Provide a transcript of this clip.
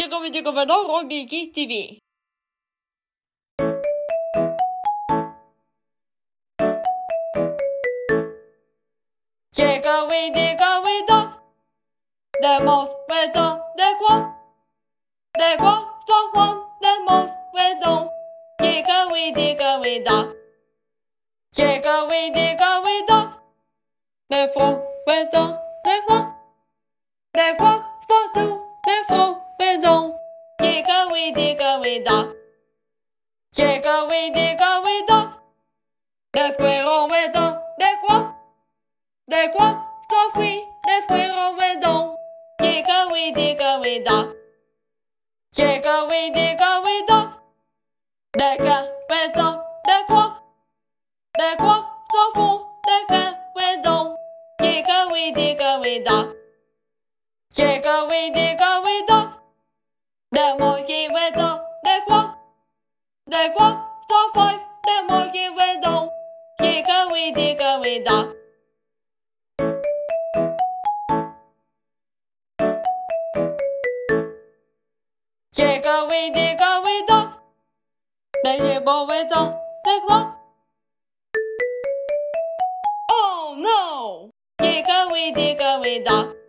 Dickory dans Robie Kids TV. Dickory dog, the mouse went on the quack. The quack so on the mouse went on. Dickory dog. Dickory dog, the frog went on the quack. The quack so too the frog went on. Dickory dog. Dickory dog, the squirrel went on the quack. The quack so free, the squirrel went on. Dickory dog. Dickory dog, the cat went on the quack. The quack so full, the cat went on. Dickory dog. Dickory dog, the monkey went on the quack. The quack so fine, the monkey went on. Dickory dog. Dickory dog, the hippo went on the clock. Oh no! Dickory dog.